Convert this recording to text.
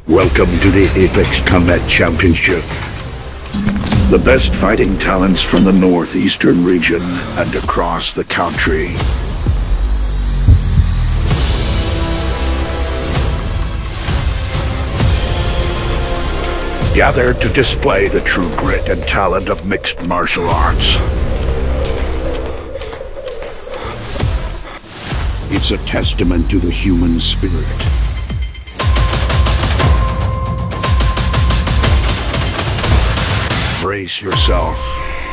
Welcome to the Apex Combat Championship. The best fighting talents from the northeastern region and across the country. Gather to display the true grit and talent of mixed martial arts. It's a testament to the human spirit. Brace yourself.